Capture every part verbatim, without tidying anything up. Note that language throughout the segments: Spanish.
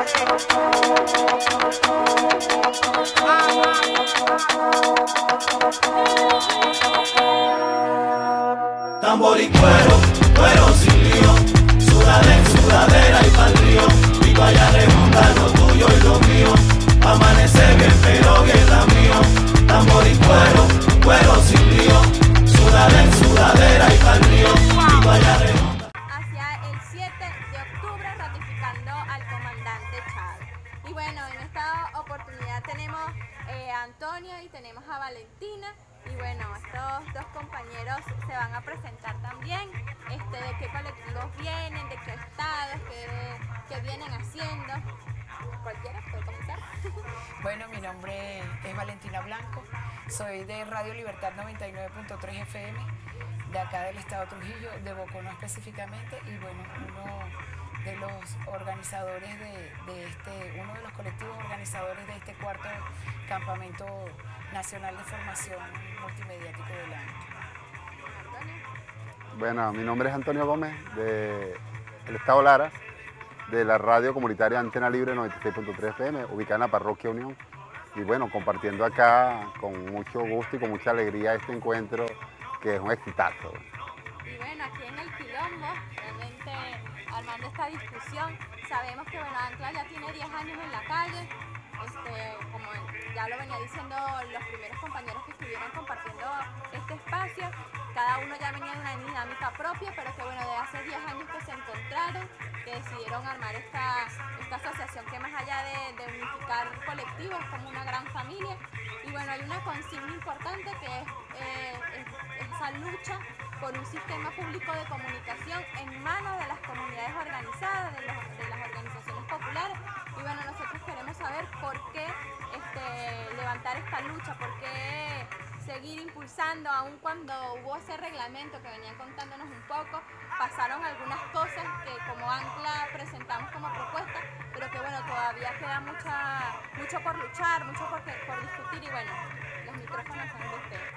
Tambor y cuero, cuero sin lío, sudadera, sudadera y pa'l río, y vaya a remontar lo tuyo y lo mío, amanece bien pero guerra mío. Tambor y cuero, cuero sin lío, sudadera, sudadera y pa'l río, y vaya a remontar. Hacia el siete de octubre ratificando al comandante Chávez. Y bueno, en esta oportunidad tenemos eh, a Antonio y tenemos a Valentina. Y bueno, estos dos compañeros se van a presentar también, este, de qué colectivos vienen, de qué estados, qué, qué vienen haciendo. Cualquiera puede comenzar. Bueno, mi nombre es Valentina Blanco, soy de Radio Libertad noventa y nueve punto tres F M, de acá del estado Trujillo, de Bocono específicamente, y bueno, uno de los organizadores de, de este, uno de los colectivos organizadores de este cuarto campamento nacional de formación multimediático del año. Bueno, mi nombre es Antonio Gómez, del estado Lara, de la radio comunitaria Antena Libre noventa y seis punto tres F M, ubicada en la parroquia Unión. Y bueno, compartiendo acá con mucho gusto y con mucha alegría este encuentro, que es un exitazo. Y bueno, aquí en el Quilombo, realmente armando esta discusión, sabemos que bueno, Ancla ya tiene diez años en la calle. Este, como ya lo venía diciendo los primeros compañeros que estuvieron compartiendo este espacio, cada uno ya venía de una dinámica propia, pero que bueno, de hace diez años que se encontraron, que decidieron armar esta, esta asociación que más allá de, de unificar colectivos, es como una gran familia. Y bueno, hay una consigna importante que es, eh, es esa lucha por un sistema público de comunicación en manos de las comunidades organizadas, de, los, de las organizaciones populares. Y bueno, nosotros queremos saber por qué este, levantar esta lucha, por qué seguir impulsando, aun cuando hubo ese reglamento que venían contándonos un poco, pasaron algunas cosas que como Ancla presentamos como propuesta, pero que bueno, todavía queda mucha, mucho por luchar, mucho por, por discutir, y bueno, los micrófonos son de ustedes.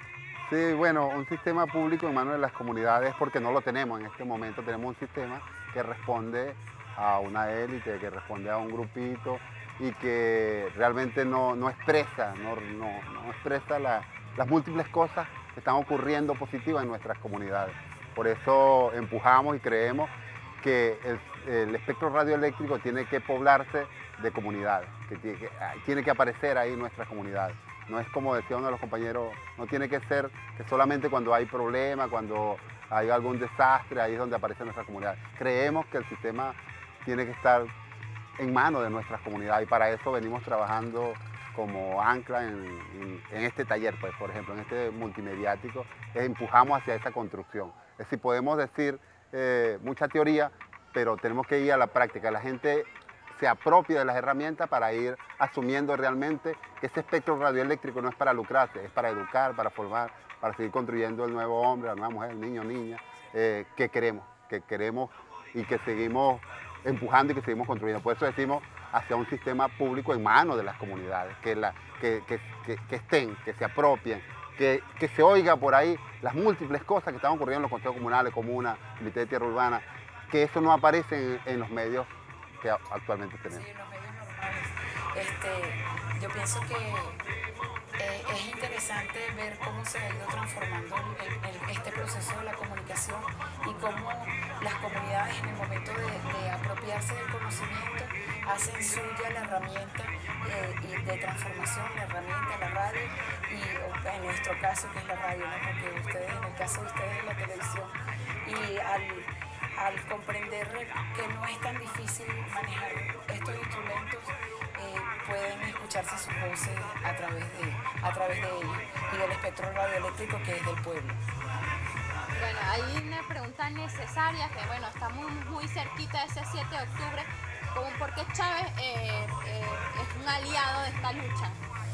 Sí, bueno, un sistema público en manos de las comunidades, porque no lo tenemos en este momento, tenemos un sistema que responde a una élite, que responde a un grupito y que realmente no, no expresa, no, no, no expresa la, las múltiples cosas que están ocurriendo positivas en nuestras comunidades. Por eso empujamos y creemos que el, el espectro radioeléctrico tiene que poblarse de comunidades, que tiene que, tiene que aparecer ahí en nuestras comunidades. No es como decía uno de los compañeros, no tiene que ser que solamente cuando hay problemas, cuando hay algún desastre, ahí es donde aparece nuestra comunidad. Creemos que el sistema tiene que estar en manos de nuestras comunidades y para eso venimos trabajando como Ancla en, en, en este taller, pues, por ejemplo, en este multimediático, empujamos hacia esa construcción. Es decir, podemos decir eh, mucha teoría, pero tenemos que ir a la práctica. La gente se apropia de las herramientas para ir asumiendo realmente que ese espectro radioeléctrico no es para lucrarse, es para educar, para formar, para seguir construyendo el nuevo hombre, la nueva mujer, el niño, niña, eh, que queremos, que queremos y que seguimos empujando y que seguimos construyendo. Por eso decimos hacia un sistema público en manos de las comunidades, que, la, que, que, que, que estén, que se apropien, que, que se oiga por ahí las múltiples cosas que están ocurriendo en los consejos comunales, comunas, comités de tierra urbana, que eso no aparece en, en los medios que actualmente tenemos. Sí, en los medios normales. Este, yo pienso que eh, es interesante ver cómo se ha ido transformando el, el, este proceso de la comunicación y cómo las comunidades en el momento de, de apropiarse del conocimiento hacen suya la herramienta eh, y de transformación, la herramienta, la radio, y en nuestro caso que es la radio, ¿no? Porque ustedes, en el caso de ustedes, es la televisión, y al al comprender que no es tan difícil manejar estos instrumentos, eh, pueden escucharse sus voces a través de, a través de ellos y del espectro radioeléctrico que es del pueblo. Bueno, hay una pregunta necesaria que bueno, estamos muy cerquita de ese siete de octubre, como por qué Chávez eh, eh, es un aliado de esta lucha.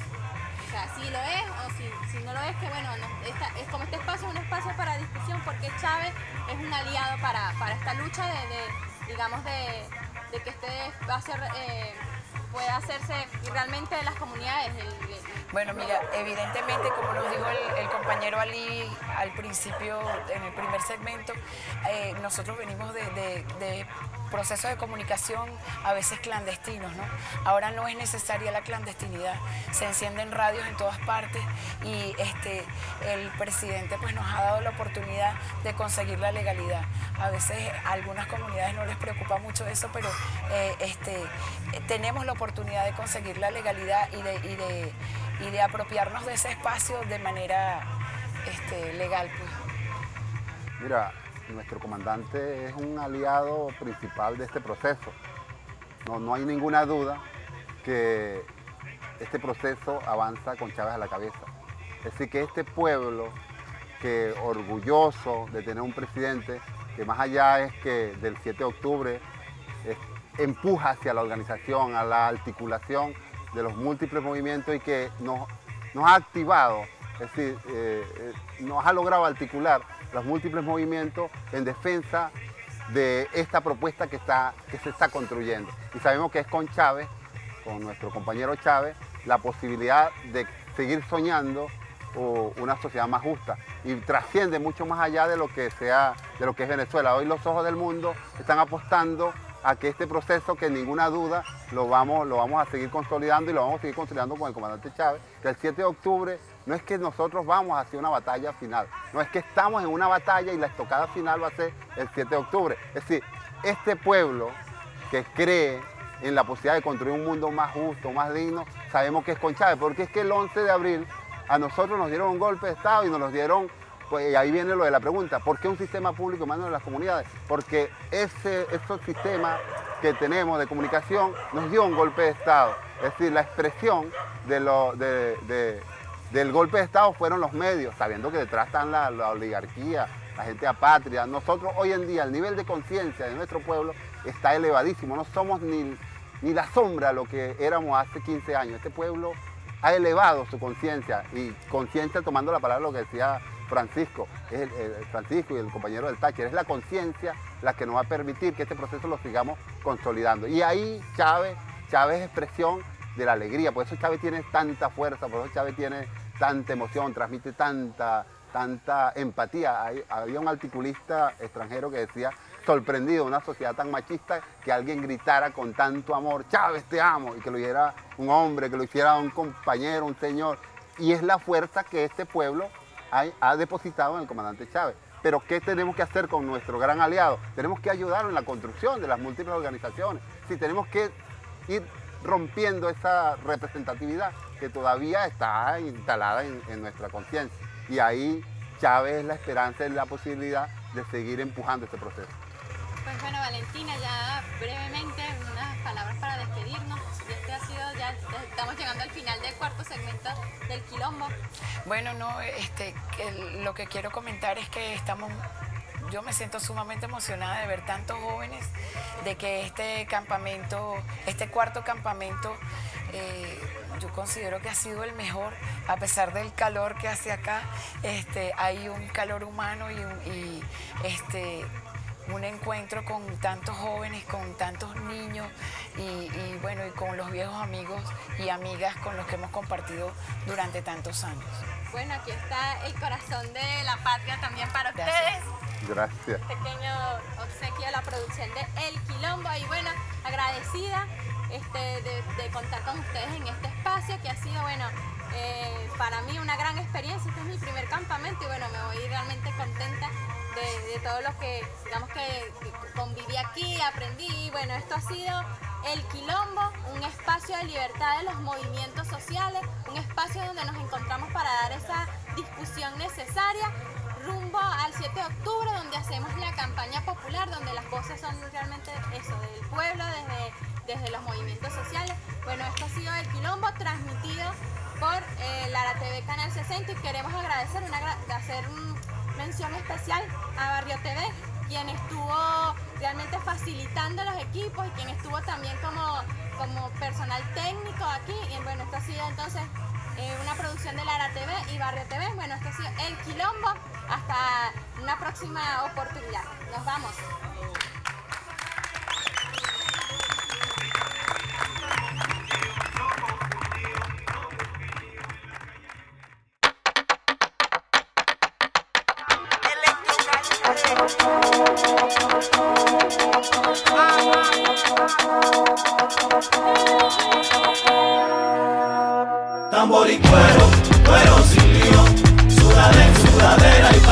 O sea, si lo es o si, si no lo es, que bueno, no, esta, es como este espacio es un espacio para discusión, porque Chávez es un aliado para, para esta lucha de, de digamos, de, de que este va a ser, eh, pueda hacerse, y realmente las comunidades, el, el, Bueno, mira, evidentemente, como nos dijo el, el compañero Ali al principio, en el primer segmento, eh, nosotros venimos de, de, de procesos de comunicación a veces clandestinos, ¿no? Ahora no es necesaria la clandestinidad, se encienden radios en todas partes y este, el presidente pues, nos ha dado la oportunidad de conseguir la legalidad. A veces a algunas comunidades no les preocupa mucho eso, pero eh, este, tenemos la oportunidad de conseguir la legalidad y de, y de, y de apropiarnos de ese espacio de manera este, legal. Pues. Mira, nuestro comandante es un aliado principal de este proceso. No, no hay ninguna duda que este proceso avanza con Chávez a la cabeza. Es decir, que este pueblo, que orgulloso de tener un presidente que más allá es que del siete de octubre es, empuja hacia la organización, a la articulación de los múltiples movimientos y que nos, nos ha activado, es decir, eh, eh, nos ha logrado articular los múltiples movimientos en defensa de esta propuesta que, está, que se está construyendo. Y sabemos que es con Chávez, con nuestro compañero Chávez, la posibilidad de seguir soñando o una sociedad más justa y trasciende mucho más allá de lo que sea, de lo que es Venezuela. Hoy los ojos del mundo están apostando a que este proceso, que ninguna duda lo vamos, lo vamos a seguir consolidando y lo vamos a seguir consolidando con el comandante Chávez, que el siete de octubre no es que nosotros vamos hacia una batalla final, no es que estamos en una batalla y la estocada final va a ser el siete de octubre. Es decir, este pueblo que cree en la posibilidad de construir un mundo más justo, más digno, sabemos que es con Chávez, porque es que el once de abril a nosotros nos dieron un golpe de Estado y nos los dieron, pues ahí viene lo de la pregunta, ¿por qué un sistema público en manos de las comunidades? Porque ese, esos sistemas que tenemos de comunicación nos dio un golpe de Estado. Es decir, la expresión de lo, de, de, del golpe de Estado fueron los medios, sabiendo que detrás están la, la oligarquía, la gente apátrida. Nosotros hoy en día el nivel de conciencia de nuestro pueblo está elevadísimo, no somos ni, ni la sombra de lo que éramos hace quince años. Este pueblo ha elevado su conciencia, y conciencia tomando la palabra lo que decía Francisco, es el, el Francisco y el compañero del Táchira, es la conciencia la que nos va a permitir que este proceso lo sigamos consolidando. Y ahí Chávez, Chávez es expresión de la alegría, por eso Chávez tiene tanta fuerza, por eso Chávez tiene tanta emoción, transmite tanta, tanta empatía. Hay, había un articulista extranjero que decía, sorprendido, una sociedad tan machista, que alguien gritara con tanto amor, Chávez te amo, y que lo hiciera un hombre, que lo hiciera un compañero, un señor. Y es la fuerza que este pueblo ha, ha depositado en el comandante Chávez. Pero ¿qué tenemos que hacer con nuestro gran aliado? Tenemos que ayudarlo en la construcción de las múltiples organizaciones. Sí, tenemos que ir rompiendo esa representatividad que todavía está instalada en, en nuestra conciencia. Y ahí Chávez es la esperanza y la posibilidad de seguir empujando este proceso. Pues bueno, Valentina, ya brevemente unas palabras para despedirnos. Y este ha sido, ya estamos llegando al final del cuarto segmento del Quilombo. Bueno, no, este, el, lo que quiero comentar es que estamos, yo me siento sumamente emocionada de ver tantos jóvenes, de que este campamento, este cuarto campamento, eh, yo considero que ha sido el mejor, a pesar del calor que hace acá. Este, hay un calor humano y, un, y este, un encuentro con tantos jóvenes, con tantos niños y, y bueno, y con los viejos amigos y amigas con los que hemos compartido durante tantos años. Bueno, aquí está el corazón de la patria también para Gracias. ustedes. Gracias. Pequeño obsequio de la producción de El Quilombo. Y bueno, agradecida este, de, de contar con ustedes en este espacio que ha sido, bueno, eh, para mí una gran experiencia. Este es mi primer campamento y bueno, me voy realmente contenta de, de todo lo que, digamos que, que conviví aquí, aprendí. Y bueno, esto ha sido El Quilombo, un espacio de libertad de los movimientos sociales, un espacio donde nos encontramos para dar esa discusión necesaria rumbo al siete de octubre, donde hacemos la campaña popular, donde las voces son realmente eso, del pueblo, desde, desde los movimientos sociales. Bueno, esto ha sido El Quilombo, transmitido por eh, Lara T V Canal sesenta, y queremos agradecer, una, hacer una mención especial a Barrio T V, quien estuvo realmente facilitando los equipos y quien estuvo también como, como personal técnico aquí. Y bueno, esto ha sido entonces eh, una producción de Lara T V y Barrio T V. Bueno, esto ha sido El Quilombo. Hasta una próxima oportunidad. Nos vamos. tambor y cuero, cuero sin lío, sudadera, sudadera y